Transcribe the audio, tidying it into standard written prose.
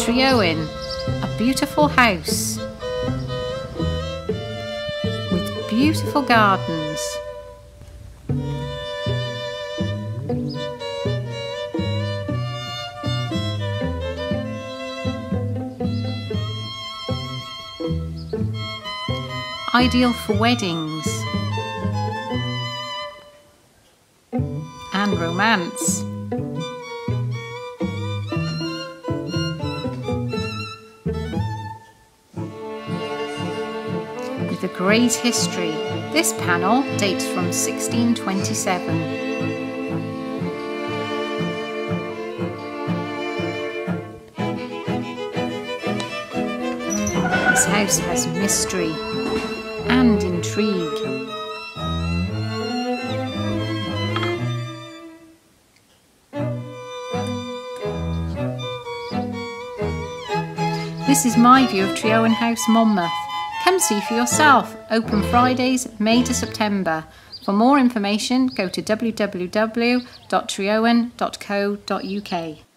Treowen, a beautiful house with beautiful gardens. Ideal for weddings and romance. With a great history, this panel dates from 1627. This house has mystery and intrigue. This is my view of Treowen House, Monmouth. Come see for yourself. Open Fridays, May to September. For more information, go to www.treowen.co.uk.